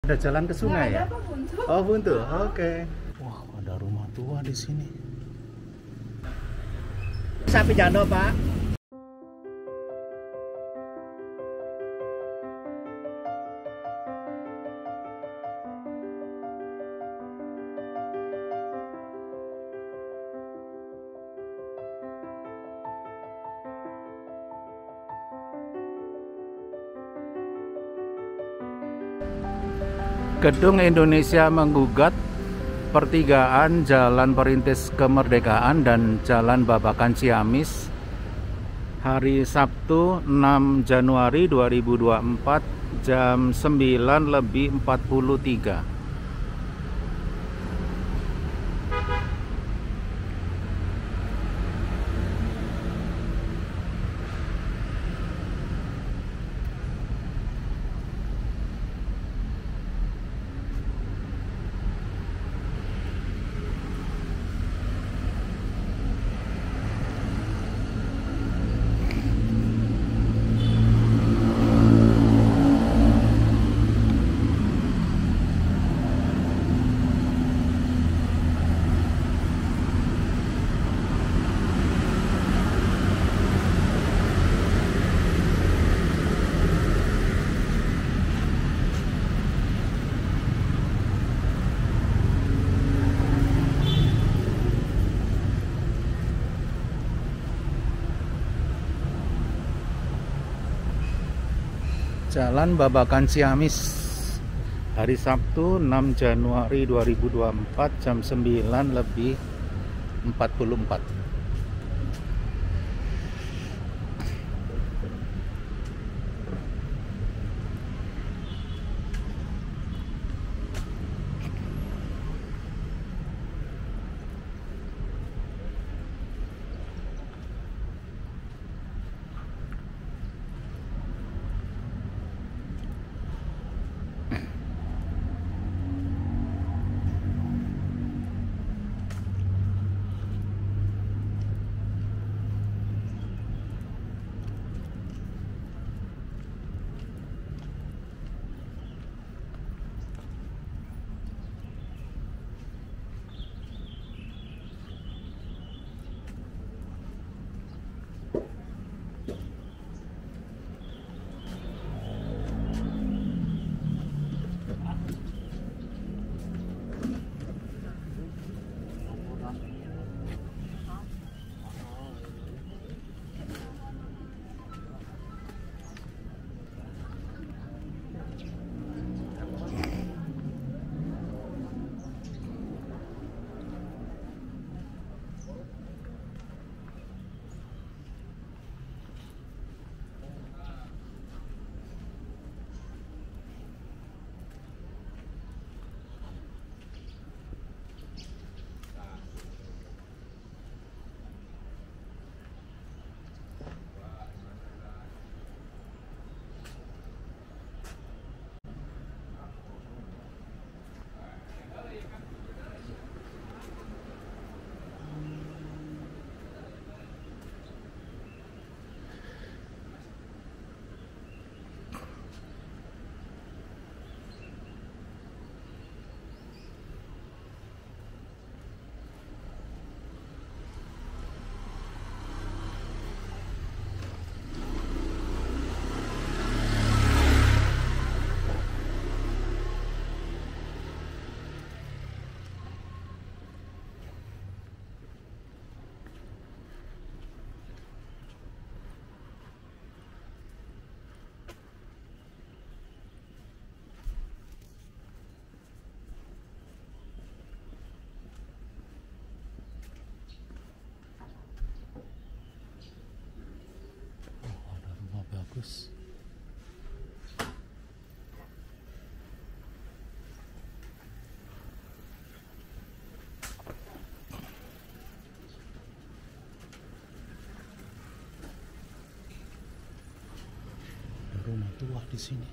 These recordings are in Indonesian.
Ada jalan ke sungai ya? Ada apa, Buntu? Oh, buntu. Oke. Wah, ada rumah tua di sini. Sapi jando, Pak. Gedung Indonesia menggugat pertigaan Jalan Perintis Kemerdekaan dan Jalan Babakan Ciamis hari Sabtu 6 Januari 2024 jam 9:43. Jalan Babakan Ciamis hari Sabtu 6 Januari 2024 jam 9:44. Bagus. Ada rumah tua di sini.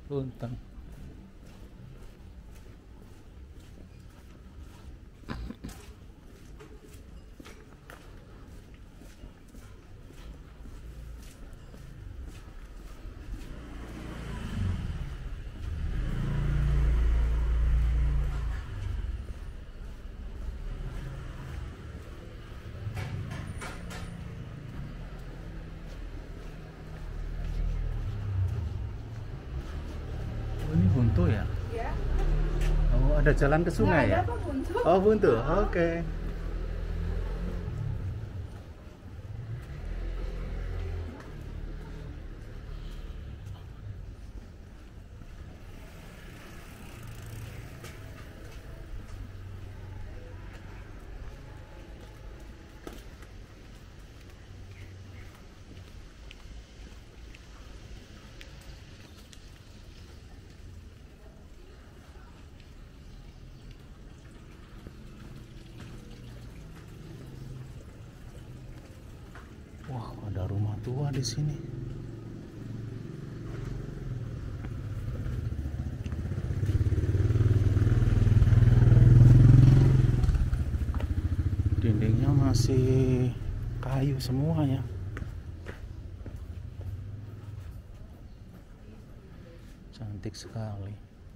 Punten. Ini buntu ya? Ya. Oh, ada jalan ke sungai ya? Ada, Pak, buntu. Oh, buntu. Oke. Wah, ada rumah tua di sini. Dindingnya masih kayu semua ya. Cantik sekali.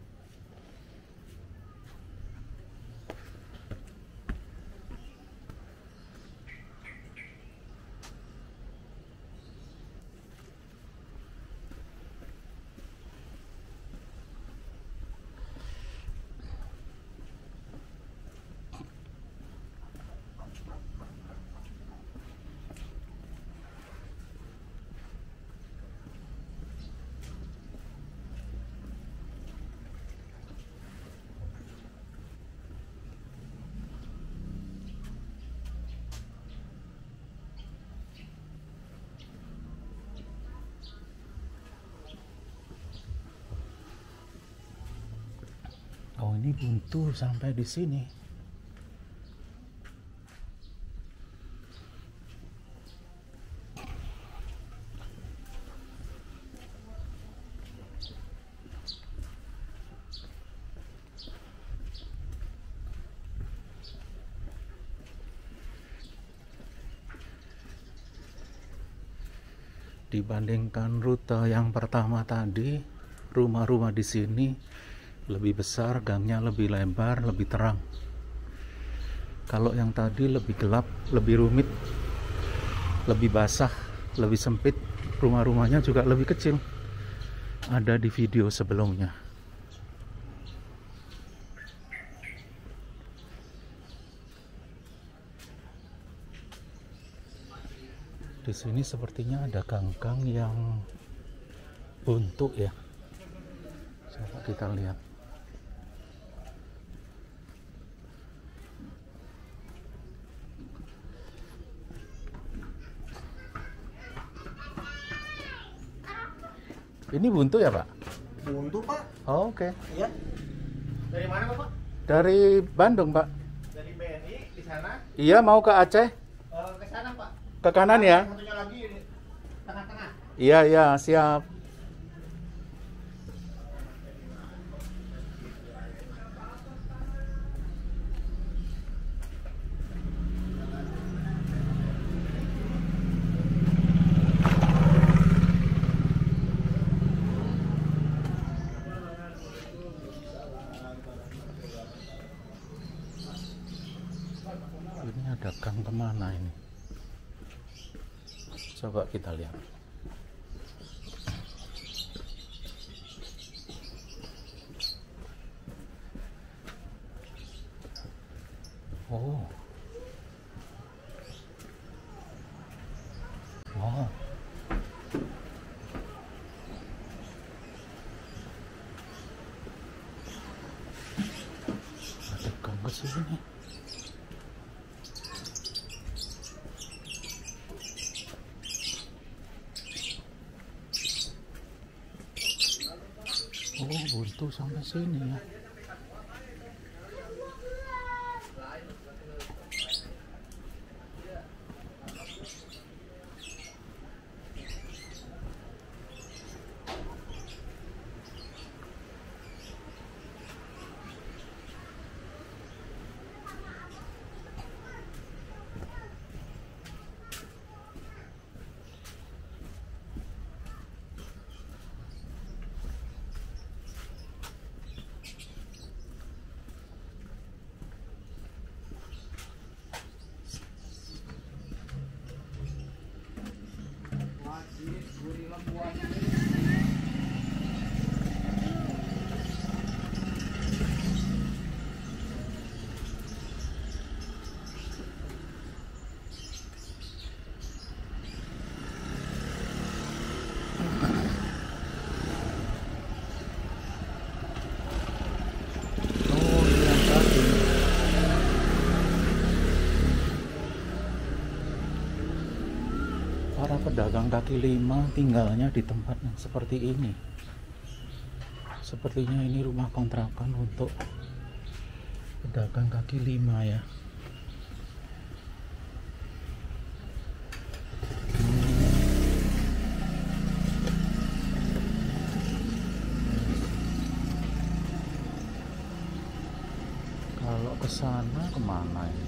Oh, ini buntu sampai di sini. Dibandingkan rute yang pertama tadi, rumah-rumah di sini lebih besar, gangnya lebih lebar, lebih terang. Kalau yang tadi lebih gelap, lebih rumit, lebih basah, lebih sempit, rumah-rumahnya juga lebih kecil. Ada di video sebelumnya. Di sini sepertinya ada gang-gang yang buntu ya. Coba kita lihat. Ini buntu ya, Pak? Buntu, Pak. Oh, oke. Iya. Dari mana, Bapak? Dari Bandung, Pak. Dari BNI di sana. Iya, mau ke Aceh? Ke sana, Pak. Ke kanan ya? Satunya lagi di tengah-tengah. Iya, iya, siap. Ini ada gang kemana ini? Coba kita lihat. Oh. Wow. Ada gang ke sini. Oh, buntu sampai sini ya. Para pedagang kaki lima tinggalnya di tempat yang seperti ini. Sepertinya ini rumah kontrakan untuk pedagang kaki lima ya. Kalau ke sana kemana ini?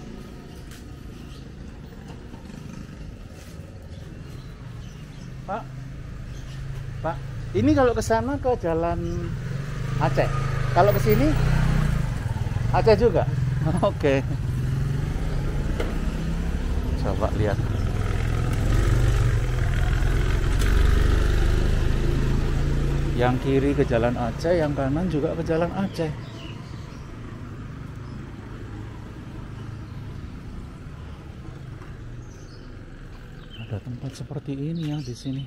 Pak, ini kalau ke sana ke Jalan Aceh. Kalau ke sini Aceh juga. Oke. Coba lihat. Yang kiri ke Jalan Aceh, yang kanan juga ke Jalan Aceh. Ada tempat seperti ini yang di sini.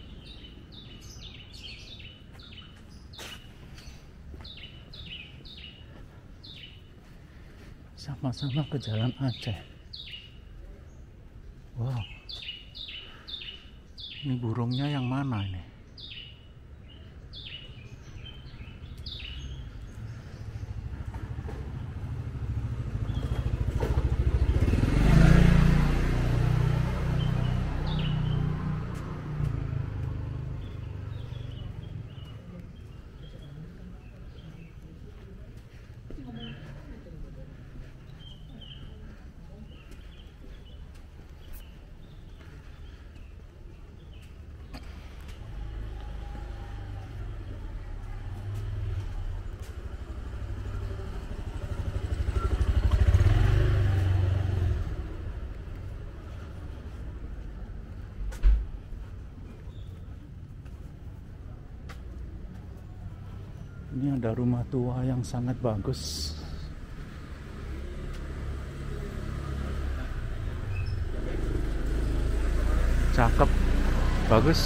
Sama-sama ke Jalan Aceh. Wow. Ini burungnya yang mana ini? Ini ada rumah tua yang sangat bagus. Cakep, bagus.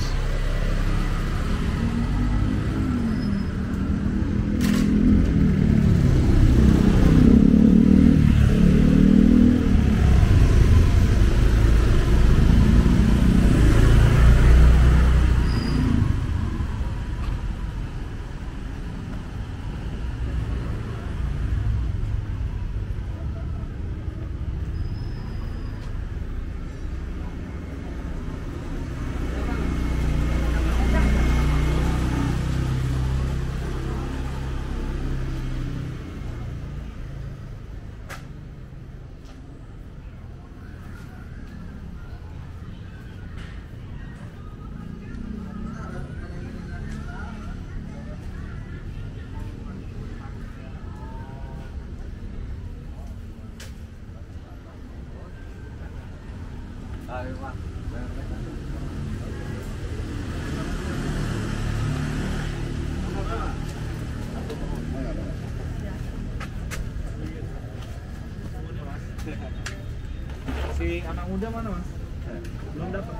Si anak muda mana mas? Belum dapat.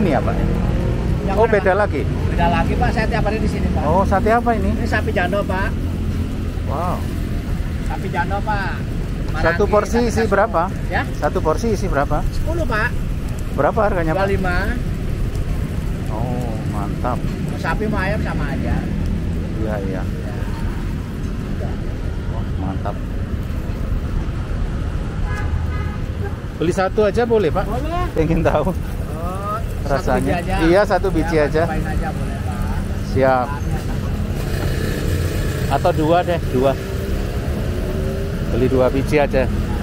ini ya Pak? Yang Oh mana, beda Pak? lagi. Beda lagi Pak, saya tiap hari di sini Pak. Oh sate apa ini? Ini sapi jando Pak. Wow. Sapi jando Pak. Satu Marangi, porsi sapi isi kasih. berapa? Ya? Satu porsi isi berapa? 10 Pak. Berapa harganya Pak? 25. Oh mantap. Sapi mau ayam sama aja. Iya iya. Wah mantap. Beli satu aja boleh Pak? Boleh. Pengen tahu Oh, rasanya. satu biji aja. Iya satu biji Ya, aja. cobain aja boleh Pak. Siap. Atau dua deh, dua. Beli 2 biji aja.